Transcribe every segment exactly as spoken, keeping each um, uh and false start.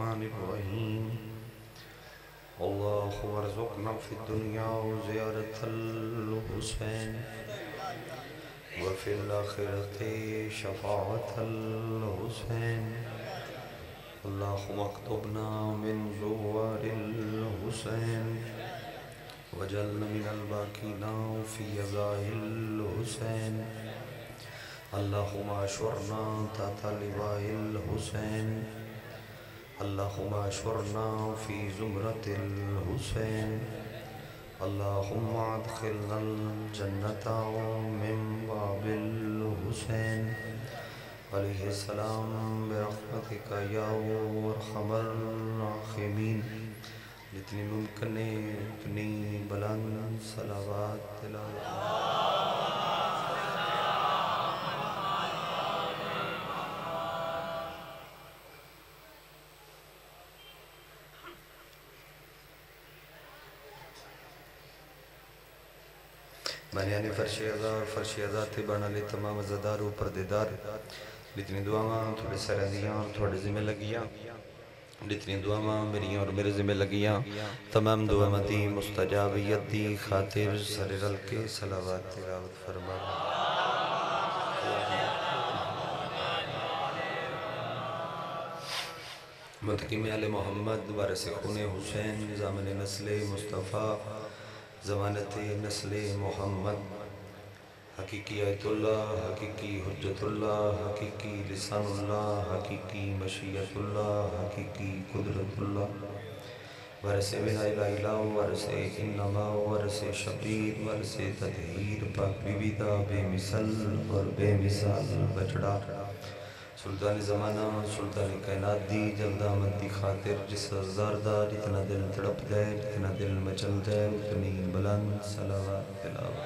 الرحمن الرحيم اللهم ارزقنا في الدنيا زيارة الحسين وفي الآخرة شفاعة الحسين اللهم اكتبنا من زوار الحسين وجعلنا من الباقين في يداه الحسين اللهم اشورنا تحت لواء الحسين اللهم اشورنا في زمرة الحسين اللهم ادخلنا الجنة من باب الحسين علیہ السلام برحمتک یا ارحم الراحمین. جتنی ممکن ہے اتنی بلند صلوات تلاوت. میں نے فرش ازا اور فرش ازا تے بنا لے تمام عزدار و پردیدار جتنی دعاواں تھوڑے سرندیاں اور تھوڑے ذمہ لگیاں جتنی دعاواں میری اور میرے ذمہ لگیاں تمام دعاواں دی مستجابیت دی خاطر سر رل کے صلوات تلاوت فرما. متقیم آل محمد وارث خون حسین ضامن نسل مصطفیٰ ضمانت نسل محمد حقیقی آیت اللہ حقیقی حجت اللہ حقیقی لسان اللہ حقیقی مشیت اللہ حقیقی قدرت اللہ ورث بنا الہ ورث انما ورث شبیر ورث تطہیر پاک بی دا بے مثل اور بے مثال بچڑا سلطان زمانہ سلطان کائنات دی جلد آمد دی خاطر جس زاردہ جتنا دل تڑپ دے جتنا دل مچل دے اتنی بلند صلوات تلاوت.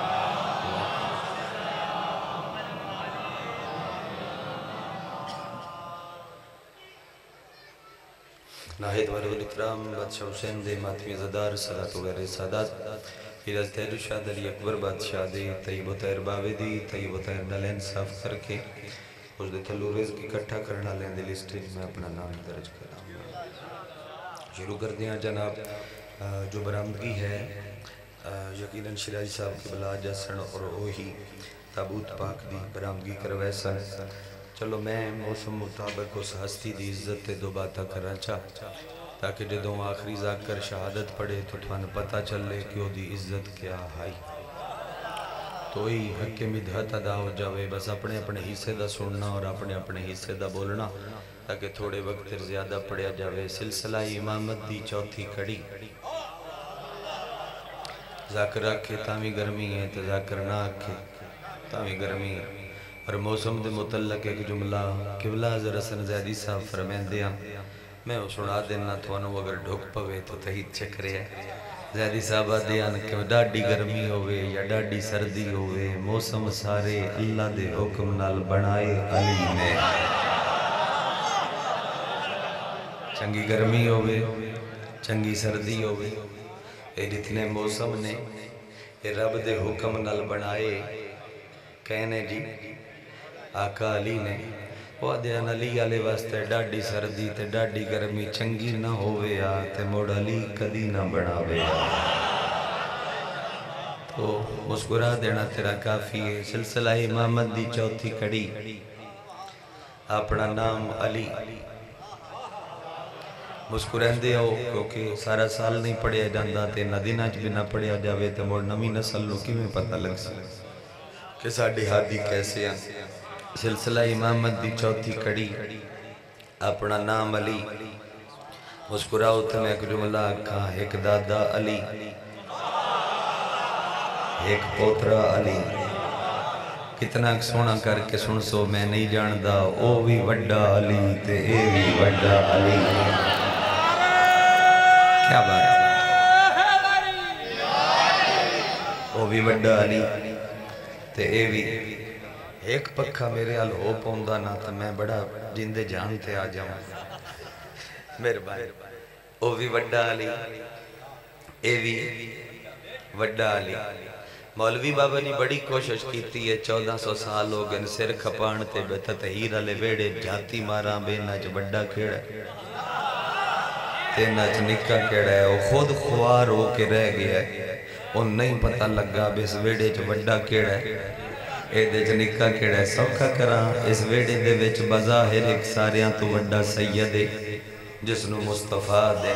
ناہید والے الاکرام بادشاہ حسین دے ماتمی زدار صلاة و غیر سادات حضرت تیر شاد علی اکبر بادشاہ دے طیب و تیر باوے دی طیب و تیر نلین صاف کر کے اس دے تھلو رزق اکٹھا کرنا لیں دے لسٹیج میں اپنا نام درج کرا. شروع کر دیا جناب جو برآمدگی ہے یقیناً شیراز صاحب کے بلا جسن اور وہی تابوت پاک دی برآمدگی کروے سن. چلو میں موسم مطابق اس ہستی دی عزت تے دو باتا کرنا چاہ تاکہ جدوں آخری ذاکر شہادت پڑے تو تھوان پتہ چلے کہ وہ دی عزت کیا ہائی تو ہی حق مدحت ادا ہو جاوے. بس اپنے اپنے حصے دا سننا اور اپنے اپنے حصے دا بولنا تاکہ تھوڑے وقت زیادہ پڑیا جاوے. سلسلہ امامت دی چوتھی کڑی ذاکر آکھے تامی گرمی ہے تو ذاکر نہ آکھے تامی گرمی ہے. اور موسم دے متعلق ایک جملہ قبلہ حضرت حسن زیدی صاحب فرمین دیا میں وہ سنا دینا توانو اگر ڈھک پوے تو تحید چکرے ہے. زیدی صاحب دیان کہ ڈاڈی گرمی ہوئے یا ڈاڈی سردی ہوئے موسم سارے اللہ دے حکم نال بنائے علی نے. چنگی گرمی ہوئے چنگی سردی ہوئے اے جتنے موسم نے اے رب دے حکم نال بنائے. کہنے جی آقا علی نے وہ دیان علی آلے واسطے ڈاڈی سردی تے ڈاڈی گرمی چنگی نہ ہوئے آ تے موڑ علی کدی نہ بناوے آ. تو مسکرا دینا تیرا کافی ہے. سلسلہ امامت دی چوتھی کڑی اپنا نام علی مسکرین دے ہو کیونکہ سارا سال نہیں پڑھیا جاندہ تے نہ دن آج بھی نہ پڑھیا جاوے تے موڑ نمی نسل لوکی میں پتہ لگ سکے کہ ساڑھی حادی کیسے ہیں. سلسلہ امامت دی چوتھی کڑی اپنا نام علی مسکراؤ تھے میں ایک جملہ آکھا ایک دادا علی ایک پوترا علی کتنا سونا کر کے سن سو میں نہیں جاندہ او بھی وڈا علی تے اے بھی وڈا علی. کیا بات ہے او بھی وڈا علی تے اے بھی ایک پکھا میرے حال ہو پوندا نا تا میں بڑا جندے جانتے آ جاؤں میرے بھائی. او بھی وڈا علی اے بھی وڈا علی. مولوی بابا نے بڑی کوشش کیتی ہے چودہ سو سال ہو گئے سر کھپان تے بے تطہیر علی ویڑے جاتی مارا بے ناج وڈا کھیڑا تینا چ نکا کیڑا ہے وہ خود خوار ہو کے رہ گیا ہے وہ نہیں پتہ لگا بھی اس ویڑے چ وڈا کیڑا ہے اے دے چ نکا کیڑا ہے سوکھا کراں اس ویڑے دے وچ بظاہر ایک ساریاں تو وڈا سید ہے جس نو مصطفیٰ دے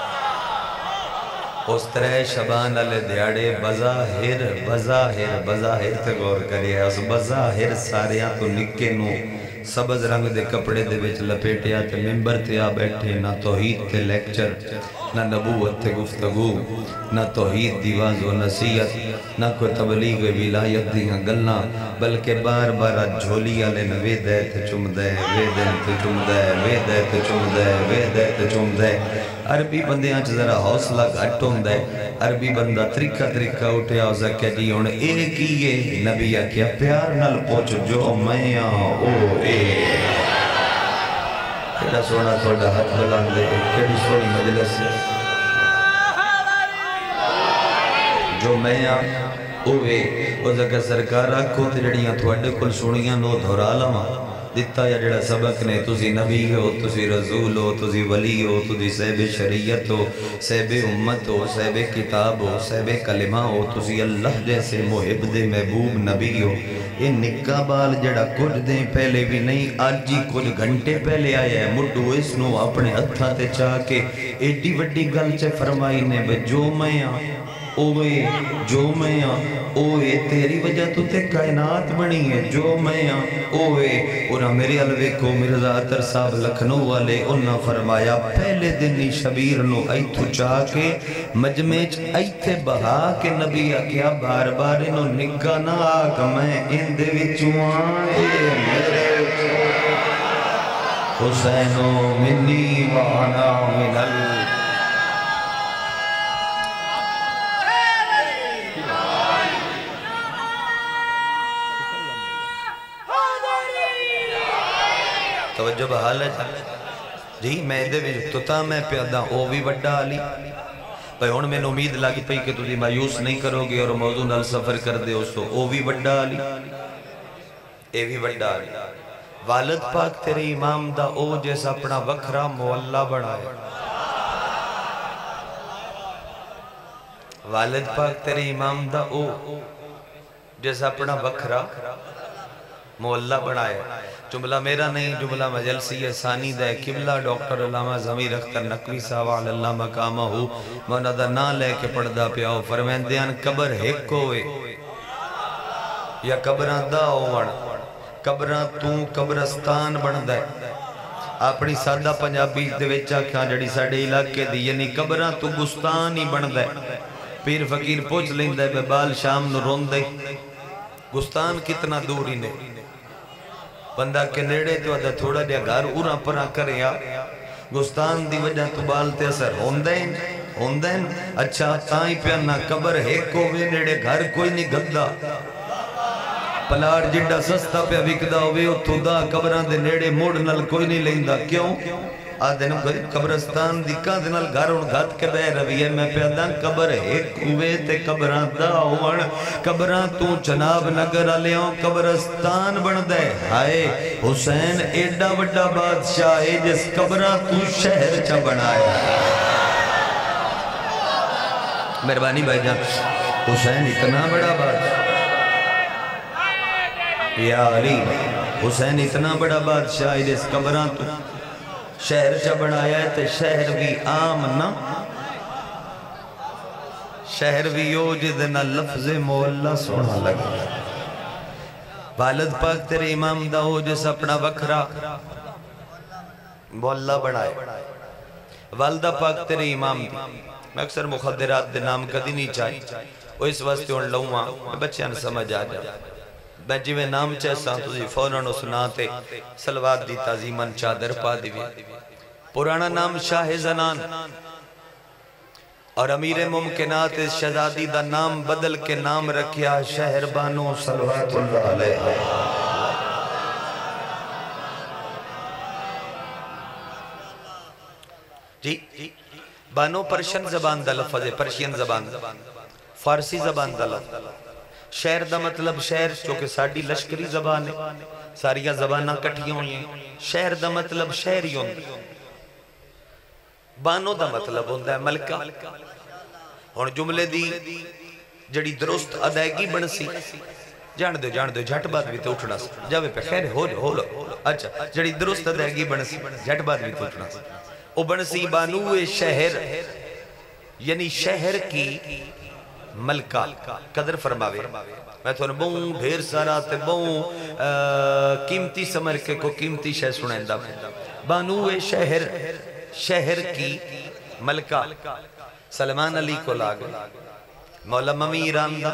اس طرح شبان علی دیاڑے بظاہر بظاہر بظاہر تے غور کریا اس بظاہر ساریاں تو نکے نو سبز رنگ دے کپڑے دے وچ لپیٹیا تے ممبر تے آ بیٹھے نہ توحید تے لیکچر نہ نبوت تے گفتگو نہ توحید دی واز و نصیحت نہ کوئی تبلیغ ولایت دیاں گلاں بلکہ بار بار جھولی والے نوے دے تے چم دے وے دے تے چم دے وے دے تے چم دے وے دے تے چم دے عربی بندیاں چ ذرا حوصلہ گھٹ ہوندا ہے عربی بندہ طریقہ طریقہ اٹھیا ہو سکے جی ہن اے کیے نبی آکھیا پیار نال پوچھ جو میں آں او اے کیڑا سونا تھوڑا ہاتھ بلند دے کیڑی سونی مجلس ہے جو میں آں او اے او زکہ سرکار آکھو تے جڑیاں تھوڑے کل سنیاں نو دھرا لواں دیتا یا جڑا سبق نے تُسی نبی ہو تُسی رسول ہو تُسی ولی ہو تُسی صحب شریعت ہو صحب امت ہو صحب کتاب ہو صحب کلمہ ہو تُسی اللہ جیسے محب دے محبوب نبی ہو یہ نکا بال جڑا کچھ دیں پہلے بھی نہیں آج جی کچھ گھنٹے پہلے آیا ہے مڈو اس نو اپنے ہتھا تے چاہ کے ایڈی وڈی گل چے فرمائی نے بے جو میں آں اوے جو میں آں اوے تیری وجہ تو تے کائنات بنی ہے جو میں آں اوے انہاں میرے علوے کو مرزا عطر صاحب لکھنو والے انہاں فرمایا پہلے دنی شبیر نو ایتھو چاہ کے مجمعچ ایتھے بہا کے نبی آکیا بار بار انہوں نگا نہ آگ میں ان دے وچوں آئے میرے حسینو منی وانا من اللہ توجہ بحال ہے جی میں دے بھی تو تا میں پیادا او بھی وڈا علی بھئی ہون میں امید لگی پئی کہ تجھے مایوس نہیں کرو گے اور موضوع نال سفر کر دے اس تو او بھی وڈا علی اے بھی وڈا علی والد پاک تیرے امام دا او جیسا اپنا وکھرا مولا بڑھائے والد پاک تیرے امام دا او جیسا اپنا وکھرا مولا بڑھائے جملہ میرا نہیں جملہ مجلسی ثانی دے قبلہ ڈاکٹر علامہ ضمیر اختر نقوی صاحب اللہ مقامہ ہو مونا دا نا لے کے پڑھدا پیاؤ فرمین دیان قبر ہک ہوئے یا قبران دا ہوون قبران تو قبرستان بن دے اپنی سادہ پنجابی دے وچا کھاں جڑی ساڑے علاقے دی یعنی قبران تو گستان ہی بن دے پیر فقیر پوچھ لیں دے بے بال شام نو رون دے گستان کتنا دوری نے بندہ کے نیڑے تو ادھا تھوڑا دیا گھر اورا پرا کریا گستان دی وجہ تو بالتے اثر ہوندین ہوندین اچھا تائیں پیانا قبر ہے کوئی نیڑے گھر کوئی نہیں گھدا پلار جڑا سستا پہ وکدا ہوئے اتھو دا قبران دے نیڑے موڑ نل کوئی نہیں لیندہ کیوں آدھے نو قبرستان دی کاندھ نال گھر ان گھت کے بے رویے میں پیاداں قبر ایک ہوئے تے قبران دا ہوون قبران تو جناب نگر علیوں قبرستان بن دے ہائے حسین ایڈا وڈا بادشاہ ہے جس قبران تو شہر چا بنایا مہربانی بھائی جان حسین اتنا بڑا بادشاہ یا علی حسین اتنا بڑا بادشاہ ہے جس قبران تو شہر چا بنایا ہے تے شہر بھی عام نا شہر بھی یو جدنا لفظ مولا سونا لگا والد پاک تیرے امام دا ہو جس اپنا وکھرا مولا بنائے والدہ پاک تیرے امام دی میں اکثر مخدرات دے نام کدی نہیں چاہی وہ اس واسطے ان لوہاں میں بچیاں نے سمجھ آ جا میں جی میں نام چاہتا تجھے فوراً سناتے سلوات دی تعظیماً چادر پا دیوی پرانا نام شاہ زنان اور امیر ممکنات اس شہزادی دا نام بدل کے نام رکھیا شہر بانو صلوات اللہ علیہ جی بانو پرشین زبان دا لفظ ہے پرشین زبان فارسی زبان دا لفظ شہر دا مطلب شہر چونکہ ساڑی لشکری زبان ہے ساریاں زبانہ کٹھیوں ہیں شہر دا مطلب شہر ہی ہوندے बानो दा मतलब होंदा है मलका। हुण जुमले दी जड़ी दुरुस्त अदायगी बनसी जान दो जान दो झट बाद भी तो उठना जावे पे खैर हो हो लो। अच्छा जड़ी दुरुस्त अदायगी बनसी झट बाद भी तो उठना ओ बनसी बानूए शहर यानी शहर की मलका कदर फरमावे। मैं थोड़ा बहु ढेर सारा ते बहु कीमती समझ के को कीमती शह सुनांदा बानूए शहर शहर की मलका सलमान अली को लाग मौला ममी रामदा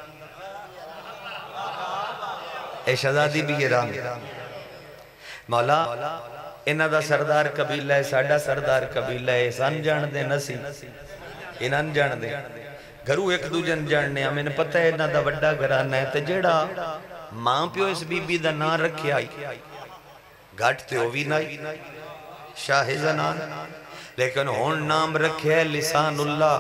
ए शहजादी भी ये राम मौला इन्हां दा सरदार कबीला है साडा सरदार कबीला है सन जानदे नसी इन्हां जानदे घरू एक दूजे जानने मैंने पता है इन्हां दा वड्डा घराना है ते जेड़ा मां प्यो इस बीबी दा नाम रखिया घट ते ओ भी नहीं शाह ज़नान लेकिन हुण नाम रखे लिसानुल्लाह।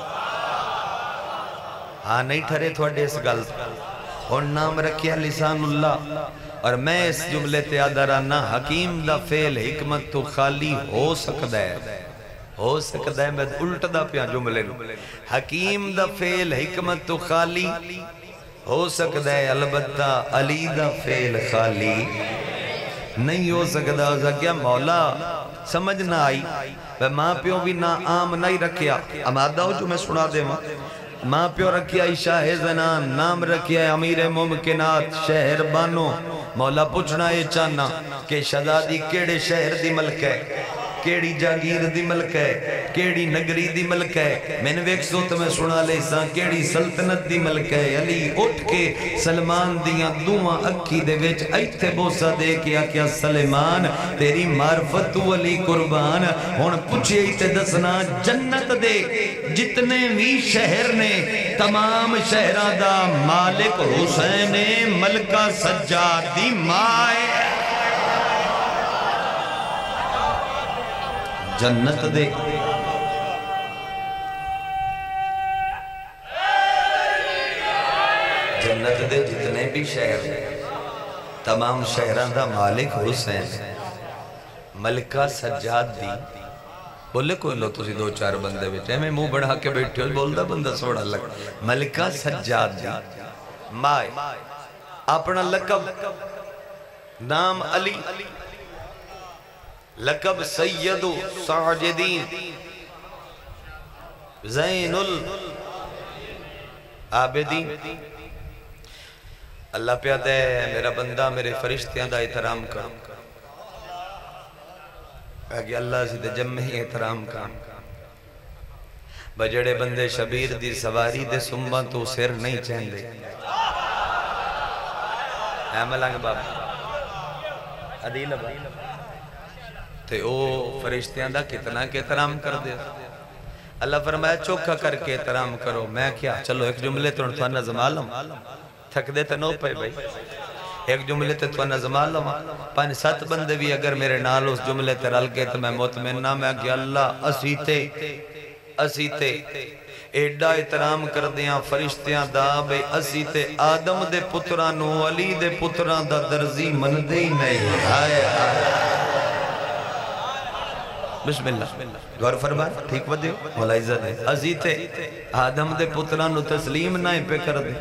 हाँ नहीं ठरे थोड़े इस गल हुण नाम रखे लिसानुल्लाह। और मैं इस जुमले ते आदराना हकीम दा फेल हिकमत तो खाली हो सकदा है हो सकदा है मैं उल्टदा पिया जुमले नूं हकीम दा फेल हिकमत तो खाली हो सकदा है अलबत्ता अली दा फेल खाली नहीं हो सकता। क्या मौला समझ ना आई वह माँ प्यो भी ना आम नहीं रखिया अमादा हो जो मैं सुना दे माँ प्यो रखिया शाह ज़नान नाम रखिया अमीर मुमकिनात शहर बानो। मौला पूछना ये चाहना कि शहजादी केड़े शहर दी मलक है केड़ी जागीर दी मलक है केड़ी नगरी दी मलक है मैंने वेख सो तो मैं सुना ले सा केड़ी सल्तनत दी मलक है। अली उठ के सलमान दियां दुआं अखी दे विच इत्थे बोसा दे के आख्या सलेमान तेरी मार्फत तू अली कुर्बान। हुण पुछे ते दसना जन्नत दे जितने भी शहर ने तमाम शहरां दा मालिक हुसैन मलका सज्जाद दी मां जन्नत दे जन्नत दे जितने भी शहर तमाम शहरां दा मालिक हुसैन मलका सज्जाद दी। बोले कोई लो तुसी दो चार बंदे विच एवें मुंह बढ़ा के बैठे हो बोलदा बंदा सोहना लग मलका सज्जाद दी माए अपना लकब नाम अली लकब सैयदु साजिदीन ज़ैनुल आबिदीन। अल्लाह प्यादा है मेरा बंदा मेरे फरिश्तियां दा एहतराम कर आगे अल्लाह से ते जम्मे ही एहतराम कर बजड़े बंदे शबीर दी सवारी दे सुम्बा तो सिर नहीं चहंदे ऐ मलंग बाबा अदील बाबा ते ओ फरिश्तियां दा कितना के एहतराम कर दे। अल्लाह फरमाया चोखा करके एहतराम करो। मैं क्या चलो एक जुमले तो थोड़ा नज़मा लम थक दे तो नो पे भाई एक जुमले ते थोड़ा नज़मा लम पांच सत बंदे भी अगर मेरे नाल उस जुमले ते रल गए तो मैं मुतमिन ना मैं क्या अल्लाह असी ते असी ते एडा एहतराम कर दिया फरिश्तियां दा बे असी ते आदम दे पुत्रां नूं अली दे पुत्रां दा दर्जी मनदे ही नहीं। हाय हाय बिस्मिल्लाह गौर फरमा ठीक वदे मौला इज्जत है अजी ते आदम दे पुत्रां नु तस्लीम ना पे कर दे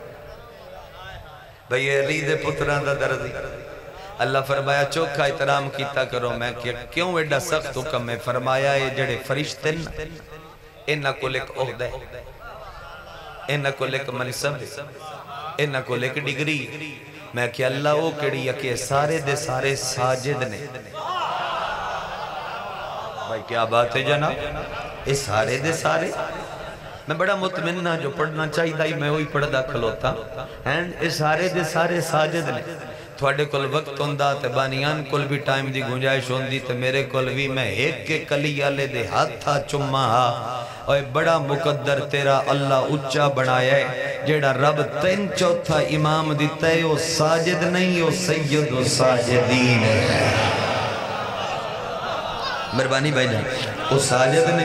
भाई अली दे पुत्रां दा दर्जी। अल्लाह फरमाया चोखा एहतराम कीता करो। मैं क्यों एडा सख्त हुक्म है फरमाया ये जेड़े फरिश्ते इन्हां कोल एक ओहदा है इन्हां कोल एक मनसब है इन्हां कोल एक डिग्री। मैं क्या अल्लाह वो केड़ी है कि सारे दे सारे साजिद ने भाई क्या बात है जनाब ये सारे दे सारे मैं बड़ा मुतमिन जो पढ़ना चाहिए ही मैं वही पढ़दा खलोता एंड ये सारे दे सारे साजिद ने। थोड़े कोल वक्त होंदा ते बानियान कोल भी टाइम दी गुंजाइश होंदी ते मेरे कोल भी मैं एक के कली आले दे हाथा चुम्मा ओए बड़ा मुकद्दर तेरा अल्लाह उच्चा बनाया है जेड़ा रब तीन चौथा इमाम दिता है वो साजिद नहीं वो सैयद व साजिदीन है। मेहरबानी भाई जान वो साजिद ने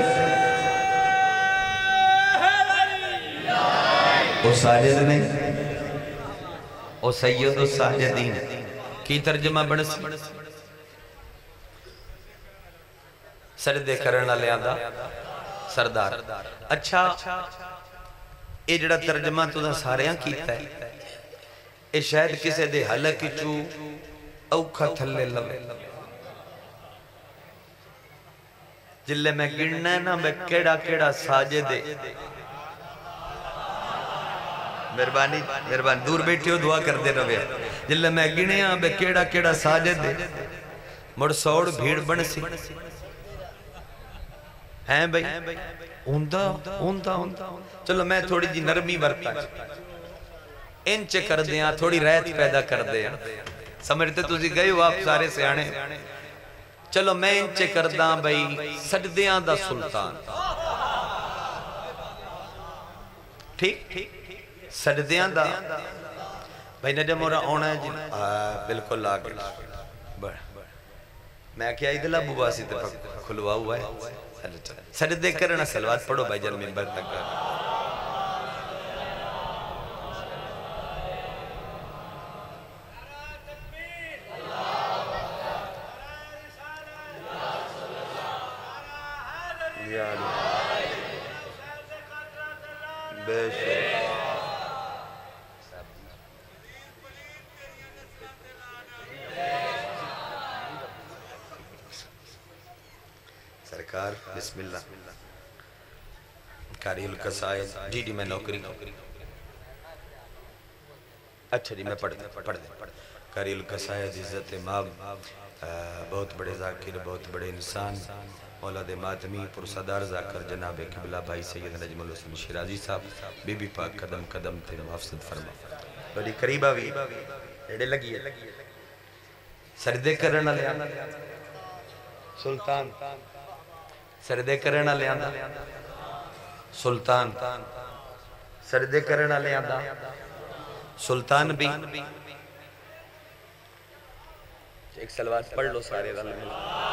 वो साजिद ने वो सैयद व साजिदीन की तर्जमा बन سجدے کرنا لیا دا سردار. اچھا یہ جڑا ترجمہ تو دا ساریاں کیتا ہے یہ شاید کسے دے حلق چو اوکھا تھلے لوے جلے میں گرنا ہے نا میں کیڑا کیڑا ساجدے مہربانی مہربانی دور بیٹھی ہو دعا کر دے روے جلے میں گرنے ہاں بے کیڑا کیڑا ساجدے مڑ سوڑ بھیڑ بن سی ہیں بھئی اوندہ اوندہ اوندہ چلو میں تھوڑی جی نرمی برتا انچ کر دیا تھوڑی ریت پیدا کر دیا سمجھتے تُسی گئے ہو آپ سارے سے آنے چلو میں انچ کر دا بھئی سجدیاں دا سلطان ٹھیک سجدیاں دا بھئی نجا مورا اونا ہے جی بلکل آگے بڑھ میں کیا ادھلا بواسی تفق کھلوا ہوا ہے سجدے کرنا سلوات پڑھو بھائی جن ممبر تک کر بے شک سرکار بسم اللہ کاری القصائد جی جی میں نوکری اچھا جی میں پڑھ دیں پڑھ دیں کاری القصائد عزت ماب بہت بڑے ذاکر بہت بڑے انسان اولاد ماتمی پرصدار ذاکر جناب قبلہ بھائی سید نجم الحسن شیرازی صاحب بی بی پاک قدم قدم تھے محفظت فرما بڑی قریبہ بھی ایڈے لگی ہے سردے کرنا لیا سلطان سردے کرنا لیا سلطان سردے کرنا لیا سلطان بھی ایک سلوات پڑھ لو سارے رل میں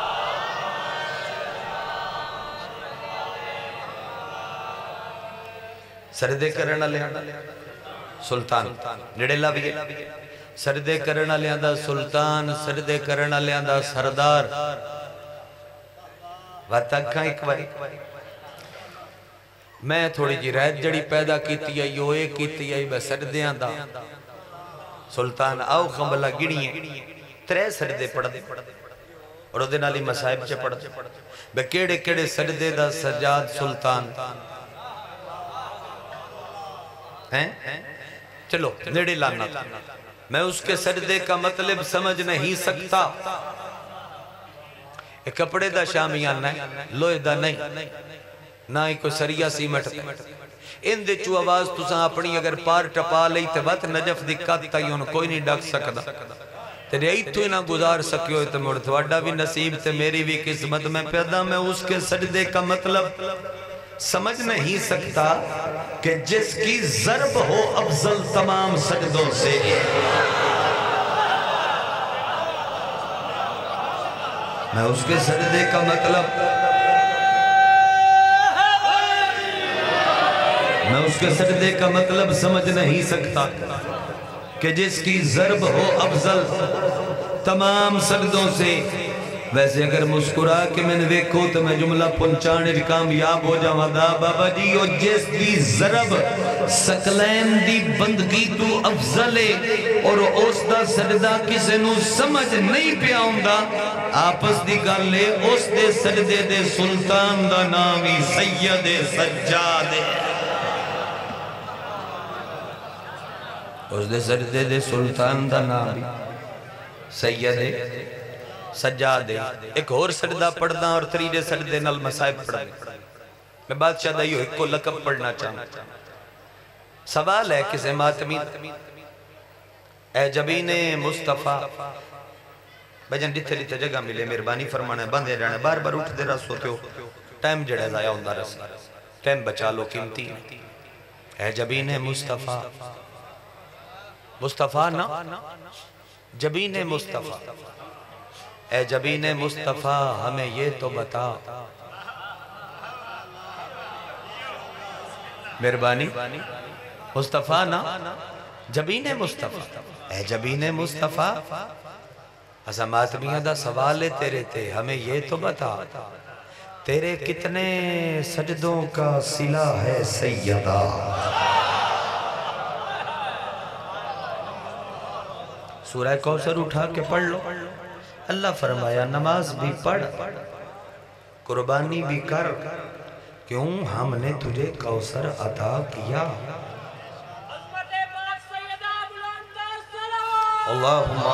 سردے کرنا لیا سلطان نڑے لابی سردے کرنا لیا سلطان سردے کرنا لیا سردار واتاکھا ایک باری میں تھوڑی جی رہت جڑی پیدا کیتی ہے یو اے کیتی ہے بے سردیاں دا سلطان آؤ خمبلا گڑی ہیں ترے سردے پڑھ دے اور او دن علی مسائب چے پڑھ دے بے کیڑے کیڑے سردے دا سجاد سلطان ہیں چلو نیڑے لانا میں اس کے سردے کا مطلب سمجھ نہیں سکتا ایک کپڑے دا شامیان ہے لوئے دا نہیں نہ ہی کوئی سریعہ سیمٹ ان دے چو آواز تو ساں اپنی اگر پار ٹپا لئی تے بات نجف دکھات تا یوں کوئی نہیں ڈاک سکتا تیرے ای تو نہ گزار سکیو ہے تے مرد وڈا بھی نصیب تے میری بھی قسمت میں پیدا میں اس کے سجدے کا مطلب سمجھ نہیں سکتا کہ جس کی ضرب ہو افضل تمام سجدوں سے میں اس کے سجدے کا مطلب میں اس کے سجدے کا مطلب سمجھ نہیں سکتا کہ جس کی ضرب ہو افضل تمام سجدوں سے ویسے اگر مسکرا کہ میں نے ویکھو تو میں جملہ پنچانے بھی کامیاب ہو جاؤں دا بابا جی اور جس دی ضرب سکلین دی بندگی تو افضل ہے اور اس دا سجدہ کسے نو سمجھ نہیں پیا ہوں دا آپس دی گل لے اس دے سجدے دے سلطان دا نامی سید سجاد ہے اس دے سجدے دے سلطان دا نامی سید سجاد ہے ایک اور سجدہ پڑھنا اور تریجے سجدے نل مسائب پڑھنا میں بادشاہ دائیو ایک کو لقب پڑھنا چاہوں سوال ہے کسے ماتمی اے جبین مصطفیٰ بجن جتے لیتے جگہ ملے مہربانی فرمانا ہے بندے جانے بار بار اٹھ دے رہا سوتے ہو ٹائم جڑے ضائع ہوندہ رسی ٹائم بچا لو قیمتی اے جبین مصطفیٰ مصطفیٰ نا جبین مصطفیٰ اے جبین مصطفیٰ ہمیں یہ تو بتا مہربانی مصطفیٰ نا جبین مصطفیٰ اے جبین مصطفیٰ عظمات میاں دا سوال ہے تیرے تے ہمیں یہ تو بتا تیرے کتنے سجدوں کا صلہ ہے سیدہ. سورہ کوثر اٹھا کے پڑھ لو. اللہ فرمایا نماز بھی پڑھ، قربانی بھی کر، کیوں ہم نے تجھے کوثر عطا کیا. اللہم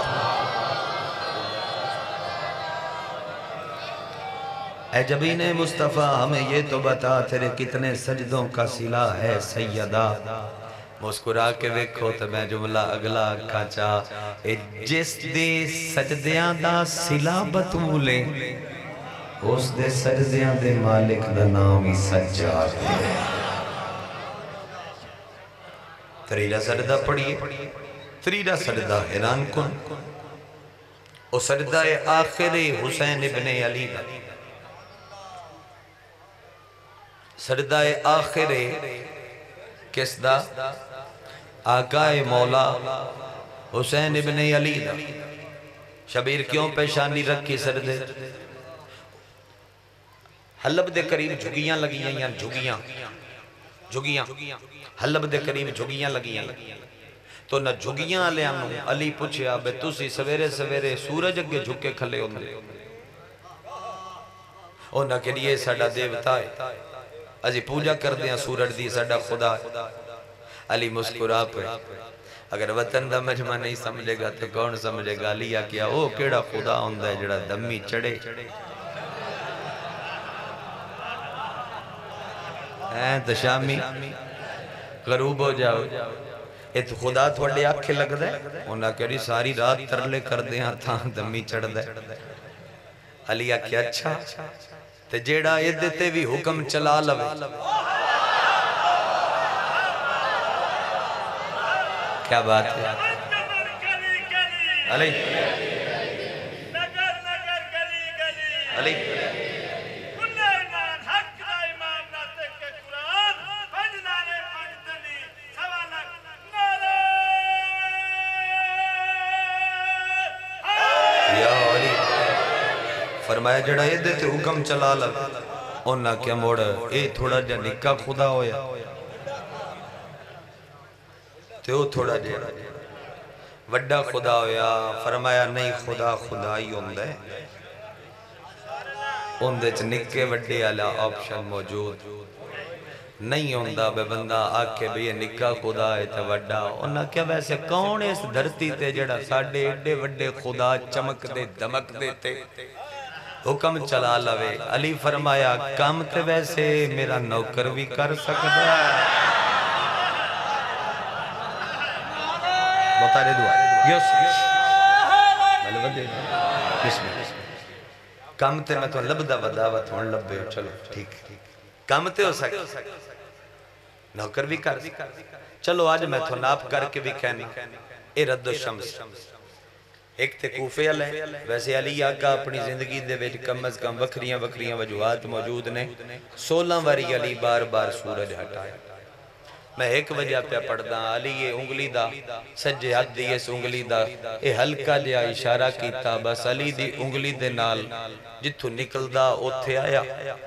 اے جبین مصطفیٰ ہمیں یہ تو بتا تیرے کتنے سجدوں کا صلہ ہے سیدہ. مسکرا کے ویکھو تو میں جملہ اگلا آکھا چاہ اے جس دے سجدیاں دا صلہ بطولے اس دے سجدیاں دے مالک دا نام ہی سجاد ہے. تریرہ سجدہ پڑھئے. تریرہ سجدہ حیران کن او سجدہ آخر حسین ابن علی دا. سجدہ آخر کس دا؟ آقا مولا حسین ابن علی دا. شبیر کیوں پیشانی رکھی سجدے؟ حلب دے قریب جھگیاں لگیاں یا جھگیاں جھگیاں حلب دے قریب جھگیاں لگیاں تو نہ جھگیاں لے آنوں علی پوچھیا بے تُسی سویرے سویرے سورج اگے جھکے کھلے ہوندے او نہ کہ یہ ساڑا دیوتا ہے اجی پوجا کر دیا سورج دی ساڑا خدا ہے. علی مسکرا پہ اگر وطن دا مجمع نہیں سمجھے گا تو کون سمجھے گا. علی کیا او کیڑا خدا ہوندہ ہے جڑا دمی چڑے ہیں تو شامی غروب ہو جاؤ اے تو خدا تھوڑے آنکھیں لگ دے انہاں کہہ رہی ساری رات ترلے کر دے ہاں تھا دمی چڑھ دے. علی کیا اچھا تے جیڑا اے دیتے بھی حکم چلا لوے کیا بات ہے. علی علی فرمایا جڑا یہ دیتے حکم چلا لگ انہاں کیا موڑ اے تھوڑا جا نکا خدا ہویا تے وہ تھوڑا جا وڈا خدا ہویا. فرمایا نہیں خدا خدا ہی ہوندہ ہے ہوندے چ نکے وڈے علا آپشن موجود نہیں ہوندہ. بے بندہ آکے بھی یہ نکا خدا ہے تے وڈا انہاں کیا ویسے کون اس دھرتی تے جڑا ساڑھے اڈے وڈے خدا چمک دے دمک دے تے حکم چلا لوے. علی فرمایا کام تے ویسے میرا نوکر بھی کر سکتا ہے. بتا رہے دعا یس کام تے میں تو لبدہ وداوت ہون لبے ہو چلو ٹھیک کام تے ہو سکتا نوکر بھی کر چلو آج میں تو ناپ کر کے بھی کہنا اے رد و شمس ایک تے کوفے علیہ ویسے علی آقا اپنی زندگی دے ویج کم از کم وکریاں وکریاں وجوہات موجود نے. سولہ واری علی بار بار سورج ہٹایا. میں ایک وجہ پہ پڑھ دا علی یہ انگلی دا سجے ہاتھ دی اس انگلی دا اے ہلکا جیا اشارہ کیتا بس علی دی انگلی دے نال جتھو نکل دا اوتھے آیا.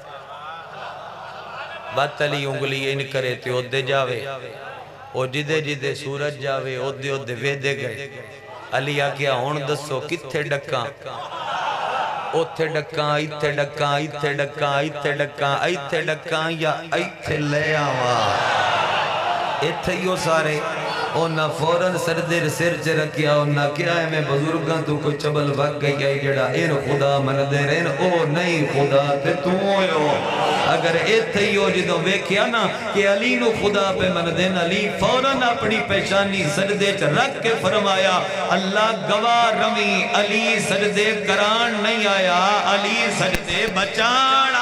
بات علی انگلی ان کرے تے او دے جاوے او جدے جدے سورج جاوے او دے او دے وے دے گئے. علی آگیا ہون دسو کتھے ڈکاں اوتھے ڈکاں ایتھے ڈکاں ایتھے ڈکاں ایتھے ڈکاں ایتھے ڈکاں یا ایتھے لے آواں ایتھے یو سارے اونا فوراں سردر سر چ رکھیا اونا کیا ہے میں بزرگاں تو کوئی چبل وق گئی ہے جڑا این خدا من دے رہن او نہیں خدا تے تو ہوئے اگر ایتھے ہی ہو جدوں ویکھیا نا کہ علی نو خدا پہ من دین علی فوراں اپنی پیشانی سجدے چ رکھ کے فرمایا اللہ گواہ رمی علی سجدے کران نہیں آیا علی سجدے بچان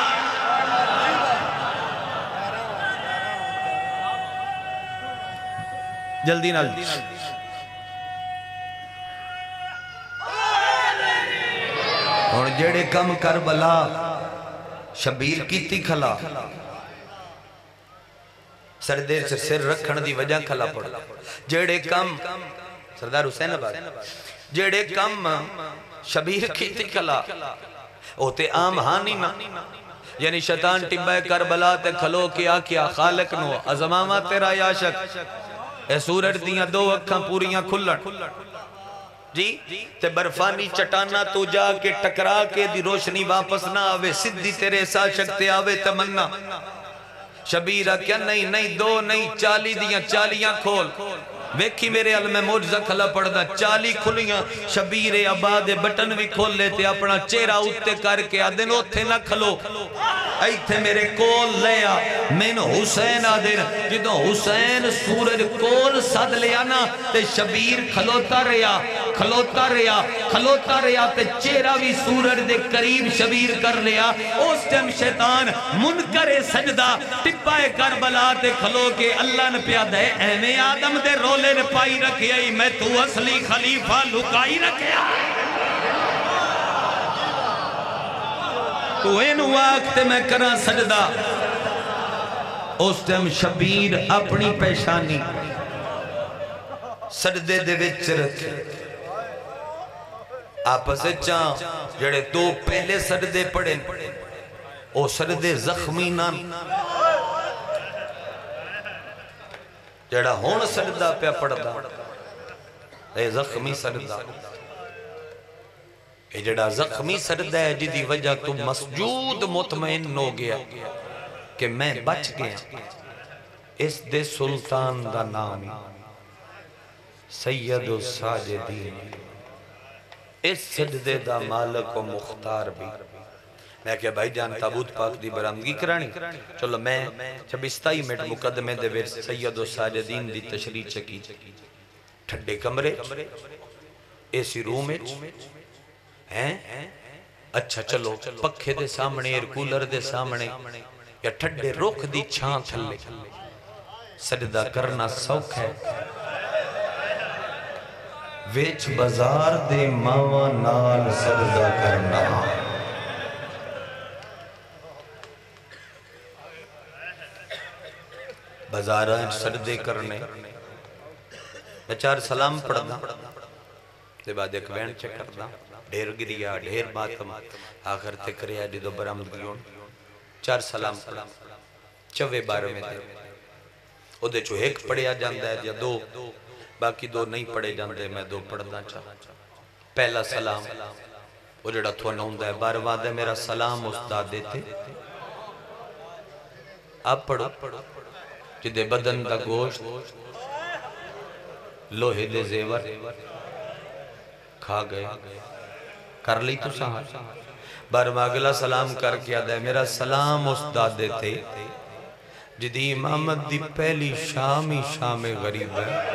جلدی نال اور جڑے کم کربلا شبیر کیتی کھلا سردے سے سر رکھن دی وجہ کھلا پڑ جڑے کم سردار حسین آباد جڑے کم شبیر کیتی کھلا ہوتے عام ہانی نا یعنی شیطان ٹبہ کربلا تے کھلو کے آکیا خالق نو ازمامہ تیرا یاشک اے سورج دیاں دو اکھاں پوریاں کھلن جی تے برفانی چٹانا تو جا کے ٹکرا کے دی روشنی واپس نہ آوے صدی تیرے ساشک تے آوے تمنا شبیرہ کیا نہیں نہیں دو نہیں چالی دیاں چالیاں کھول ویکھی میرے علم موجزہ کھلا پڑ دا چالی کھلیاں شبیر آباد بٹن بھی کھول لیتے اپنا چہرہ اٹھتے کر کے آدھن اوتھے نہ کھلو ایتھے میرے کول لیا میں نے حسین آدھن جدو حسین سورج کول صد لیا نا تے شبیر کھلوتا رہیا کھلوتا رہیا کھلوتا رہیا تے چہرہ بھی سورج دے قریب شبیر کر لیا اس ٹیم شیطان منکر سجدہ ٹپہ کربلا تے کھلو کے اللہ نے پیادہ ہے اے میں آدم دے رولے نے پائی رکھے آئی میں تو اصلی خلیفہ لکائی رکھے آئی تو ان وقت میں کرا سجدہ اس ٹیم شبیر اپنی پیشانی سجدے دے وچ رکھے آپس چاں جڑے دو پہلے سجدے پڑے او سجدے زخمی نہ جڑا ہون سجدہ پہ پڑتا اے زخمی سجدہ اے جڑا زخمی سجدہ ہے جدی وجہ تو مسجود مطمئن ہو گیا کہ میں بچ گیا اس دے سلطان دا نام سید و ساجدین اس سجدے دا مالک و مختار بھی میں کہا بھائی جان تابوت پاک دی برامدگی کرانی چلو میں چھبستائی منٹ مقدمے دے ویر سید و ساجدین دی تشریح چکی ٹھڈے کمرے ایسی روم ہیں اچھا چلو پکھے دے سامنے ایر کولر دے سامنے یا ٹھڈے روک دی چھان تھلے سجدہ کرنا سوکھ ہے ویچ بازار دے ماما نال سجدہ کرنا بازاران سجدے کرنے میں چار سلام پڑھنا دے بعد ایک وین چیک کرنا ڈھیر گریا ڈھیر ماتم آخر تکریا جدو برامدگیون چار سلام پڑھنا چوے بار میں دے او دے چو ایک پڑھیا جاندہ ہے یا دو باقی دو نہیں پڑھے جاندے میں دو پڑھنا چاہتا پہلا سلام وہ جڑا تھوڑا نوندہ ہے بارواں دے میرا سلام استاد دیتے آپ پڑھو جدے بدن دا گوشت لوہے دے زیور کھا گئے کر لی تو سہاں بارواں اگلا سلام کر کے آدھے میرا سلام استاد دیتے جدی امامت دی پہلی شامی شام غریب ہے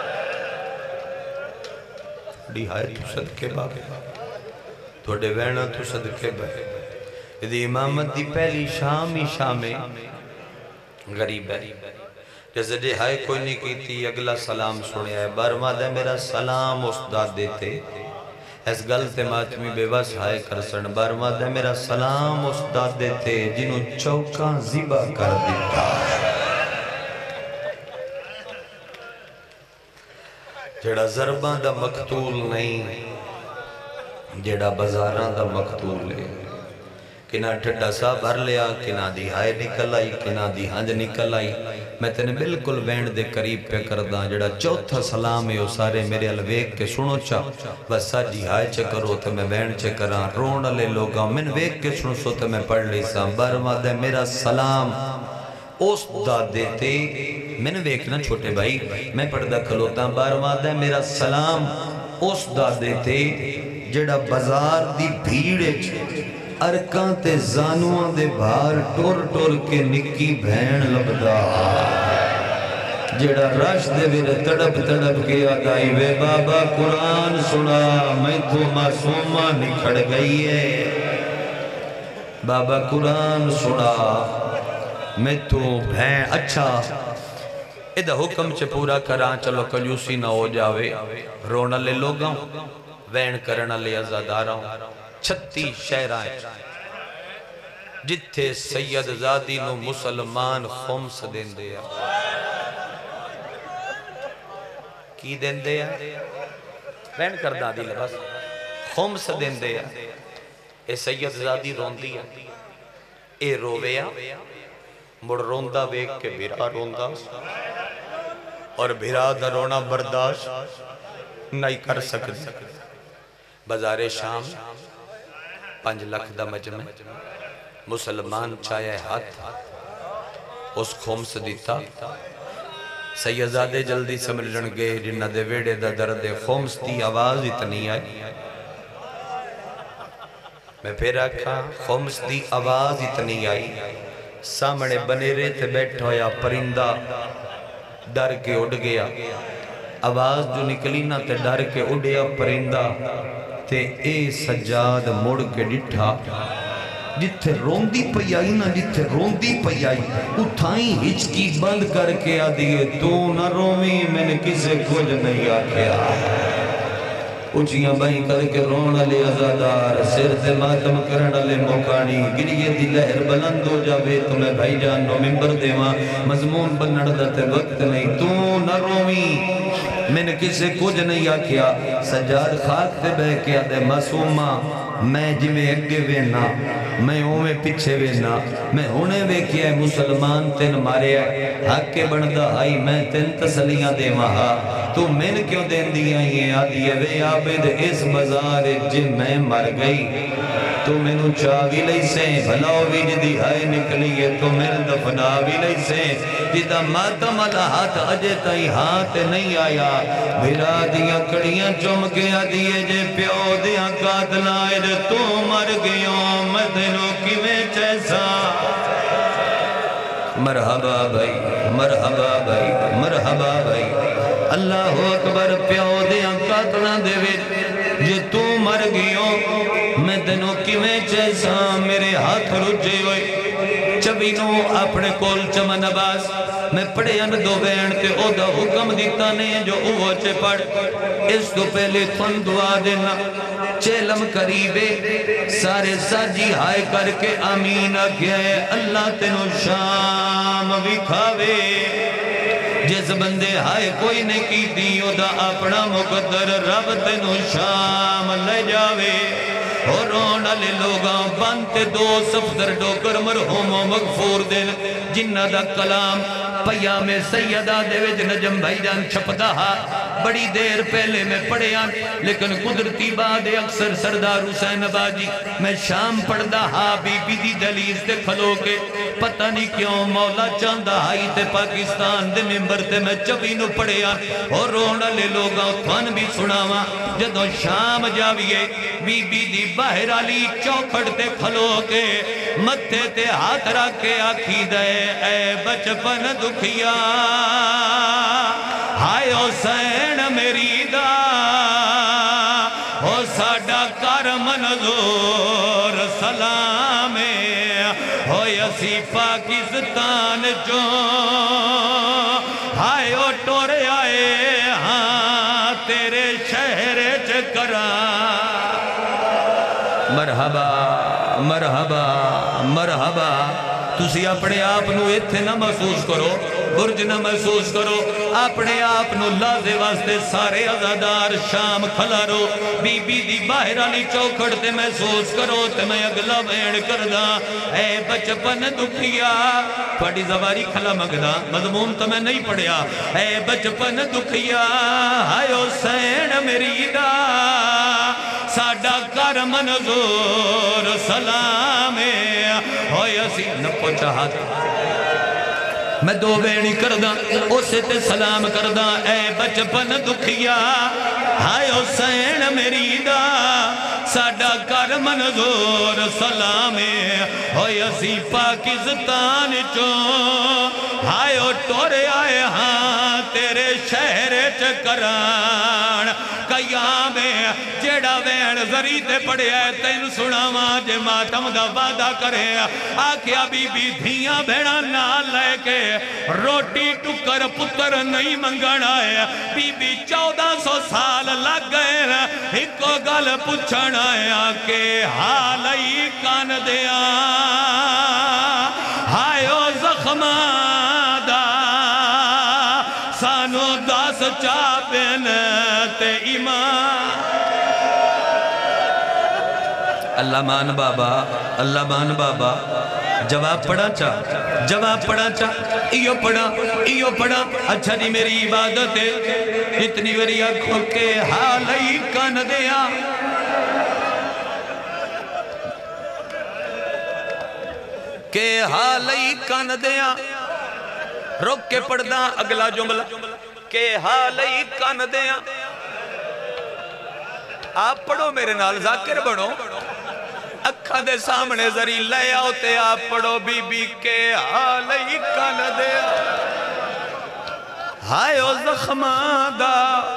ڈی ہائے تو صدقے بابے تھوڑے وینا تو صدقے بابے جدی امامت دی پہلی شامی شام غریب ہے جیسے جے ہائے کوئی نہیں کیتی اگلا سلام سنے آئے بارواں دے میرا سلام استاد دیتے اس گلتے ماتمی بے بس ہائے کرسن بارواں دے میرا سلام استاد دیتے جنہوں چوکاں زیبا کر دیتا جڑا ضرباں دا مقتول نہیں جڑا بازاراں دا مقتول ہے کنہ ٹھڈا سا بھر لیا کنہ دی ہائے نکل آئی کنہ دی ہنج نکل آئی میں تینے بالکل وینڈ دے قریب پہ کردہ جڑا چوتھا سلام ہے وہ سارے میرے الویک کے سنو چا بس ساجی ہائے چکرو تو میں وینڈ چکران رون لے لوگا من ویک کے سنو سو تو میں پڑھ لی سا برما دے میرا سلام اس دا دیتے من ویک نا چھوٹے بھائی میں پڑھ دا کھلوتا برما دے میرا سلام اس دا دیتے جڑا بازار دی بھیڑے چھے ارکان تے زانوان دے بھار ٹور ٹور کے نکی بھین لبدا جڑا رش دے ویرے تڑپ تڑپ کے آدائی وے بابا قرآن سنا میں تو معصومہ نکھڑ گئی ہے بابا قرآن سنا میں تو بھین اچھا ادھا حکم چے پورا کران چلو کنجوسی نہ ہو جاوے رونا لے لوگاں وین کرنا لے ازاداراں چھتی شہرائیں جتھے سید زادی نو مسلمان خمس دین دیا کی دین دیا وین کردہ دی لباس خمس دین دیا اے سید زادی رون دیا اے روویا مڑ روندہ بیک کے بھیرا روندہ اور بھیرا دا رونا برداشت نہیں کر سکتے بازار شام پانچ لکھ دا مجمع مسلمان چاہے ہاتھ اس خومس دیتا سیدزادے جلدی سمجھن گئے جنہ دے ویڑے دا درد خومس دی آواز اتنی آئی میں پھر آکھا خومس دی آواز اتنی آئی سامنے بنے رہے تھے بیٹھ ہویا پرندہ ڈر کے اڑ گیا آواز جو نکلی نہ تے ڈر کے اڑیا پرندہ تے اے سجاد مڑ کے ڈٹھا جتھے روندی پئی آئی نا جتھے روندی پئی آئی اٹھائیں ہچکی بند کر کے آدھئے تو نہ رومی میں نے کسے کچھ نہیں آکھیا اچھیاں بھائی کر کے رونا لے ازادار سر تے ماتم کرنا لے موکانی گریے دی لہر بلند ہو جاوے تمہیں بھائی جانو ممبر دیواں مضمون بنڑ دتے وقت نہیں تو نہ رومی میں نے کسے کچھ نہیں آکھیا سجاد خاک تے بہ کے آدھے معصومہ میں جی میں اگے وینا میں اوے پیچھے وینا میں ہونے وے کیا ہے مسلمان تین مارے حق کے بندہ آئی میں تین تسلیاں دے مہا تو میں نے کیوں دین دیا یہ آدھی ہے وے عابد اس بازار جن میں مر گئی تو میں نو چاوی لئی سے بھلاو بھی جدی آئے نکلی ہے تو میں دفنا بھی لئی سے جدہ ماتم اللہ ہاتھ اجے تائی ہاتھ نہیں آیا بھرا دیا کڑیاں چم کے آدھیے جے پیو دیا قاتل آئے جے تو مر گیوں میں دنوں کی میں چیسا مرحبا بھائی مرحبا بھائی مرحبا بھائی اللہ اکبر پیو دیا قاتل دے وے جے تو مر گیوں میں دنوں کی میں چیسا میرے ہاتھ رجے ہوئے چبینوں اپنے کول چمن باز میں پڑے ان دو بین تے او دا حکم دیتا نہیں جو اوہ چے پڑ اس تو پہلے تھن دعا دینا چیلم قریبے سارے ساجی ہائے کر کے آمین آگئے اللہ تینو شام بھی کھاوے جس بندے ہائے کوئی نے کی دیو دا اپنا مقدر رب تینو شام لے جاوے اور رونا لے لوگاں بانتے دو صفدر ڈوکر مرحوم و مغفور دل جنہ دا کلام پیام سیدہ دے وچ نجم بھائی جان چھپتا ہا بڑی دیر پہلے میں پڑھے آن لیکن قدرتی بعد اکثر سردار حسین باجی میں شام پڑھدا ہا بی بی دی دلیز تے کھلو کے پتہ نہیں کیوں مولا چاندہ ہائی تے پاکستان دے ممبر تے میں چبینو پڑھے آن اور رونا لے لوگاں تھان بھی سناواں جدوں شام جاویے بی بی دی باہر علی چوکھڑ تے کھلو کے متھے تے ہاتھ رکھ کے آکھی دے اے بچپن دکھیا ہائے حسین میری دا ہو ساڑا کر منظور سلام ہو یسی پاکستان جو ہائے او ٹورے آئے ہاں تیرے شہر چکرا مرحبا مرحبا مرحبا تسی اپنے آپ نو ایتھے نہ محسوس کرو برج نہ محسوس کرو اپنے آپ نو لازے واسطے سارے عزادار شام کھلارو بی بی دی باہر علی چوکھڑ تے محسوس کرو تے میں اگلا بین کردہ اے بچپن دکھیا پڑی زواری کھلا مگدہ مضمون تو میں نہیں پڑھیا اے بچپن دکھیا ہائے حسین میری دا ساڑا کر منظور سلام ہوئی اسی نہ پوچھا ہاتھ میں دو بینی کردہ اسے تے سلام کردہ اے بچپن دکھیا ہائے حسین میری دا ساڑا کر منظور سلام ہوئی اسی پاکستان چون ہائے ٹورے آئے ہاں تیرے شہر چکران قیام جیڑا وین زریتے پڑے آئے تین سناواں جے ماتم دا وعدہ کرے آکھیا بی بی دھیاں بھیڑا نہ لے کے روٹی ٹکر پتر نہیں منگنا ہے بی بی چودہ سو سال لگ گئے ایکو گل پچھنا ہے آکے حالی کان دیا ہائیو زخمہ دا سانو داس چاپن تے ایمان اللہ مان بابا اللہ مان بابا جواب پڑھا چاہ جواب پڑھا چاہ ایو پڑھا ایو پڑھا اچھا جی میری عبادت ہے اتنی وری اکھو کے حالی کان دیا کہ حالی کان دیا رک کے پڑھدا اگلا جملہ کہ حالی کان دیا آپ پڑھو میرے نال ذاکر بڑھو اکھا دے سامنے ذری لے آؤ تے آپ پڑھو بی بی کے حالی کان دیا ہائیو زخمان دا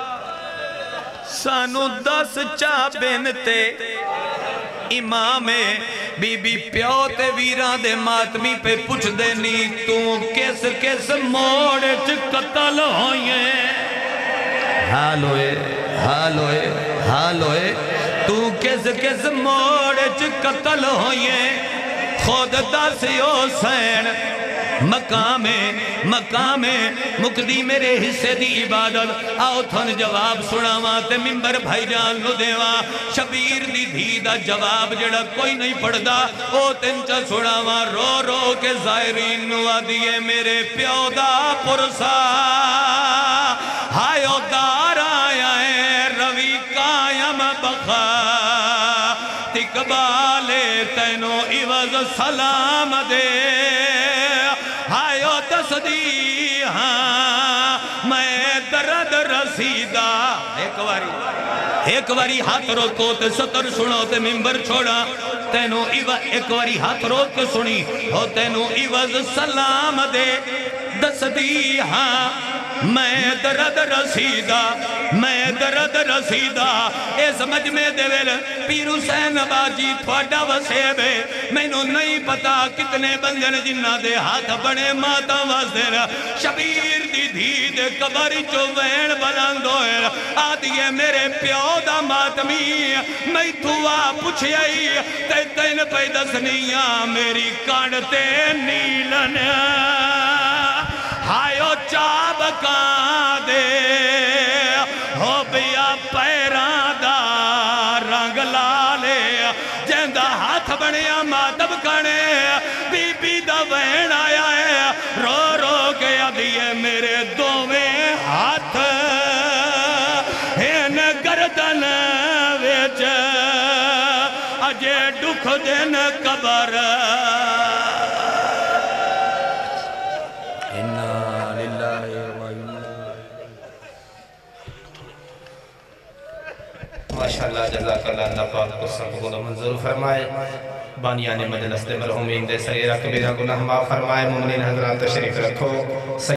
سانو دس چاہ بینتے امام بی بی پیو تے ویران دے ماتمی پہ پوچھ دینی تو کس کس موڑے چھ قتل ہوئے حال ہوئے حال ہوئے حال ہوئے تو کس کس موڑے چھ قتل ہوئے خود داسی حسین مقام مقام مقدی میرے حصے دی عبادت آؤ تھن جواب سناواں تے ممبر بھائی جان نو دیواں شبیر دی دھی دا جواب جڑا کوئی نہیں پڑھدا او تنچا سناواں رو رو کے ظاہرین نو آدھیے میرے پیو دا پرسا ہائیو دار آیا ہے روی قائم بخا تقبالے تینو عوض سلام دے ہائیو تصدی ہاں میں درد رسیدہ ایک واری ایک واری ہاتھ روکو تے ستر سنو تے ممبر چھوڑا تینو ایک واری ہاتھ روک کے سنی ہو تینو عوض سلام دے دسدی ہاں میں درد رسیدہ میں درد رسیدہ اے سمجھ میں دے ویل پیر حسین باجی تھوڑا وسیبے میں نو نہیں پتا کتنے بندن جنہ دے ہاتھ بڑے ماتا وزدر شبیر دی دی دے کبری چو وین بلندوئر آدھیے میرے پیو دا ماتمی میں تھوا پوچھئی تے تین پہ دسنیاں میری کانڈتے نیلن ہائیو چاب کان دے ہو بیا پیران دا رنگ لالے جیندہ ہاتھ بڑیا ماتب کھانے بی بی دا وین آیا ہے رو رو کے ادھیے میرے دوویں ہاتھ ہین گردن ویچ اجے دکھ دن قبر ماشاءاللہ جزاک اللہ اللہ پاک کو سب کو منظور فرمائے بانیان مجلس دے مرحومین دے صغیرہ کبیرہ گناہ معاف فرمائے مومنین حضرات تشریف رکھو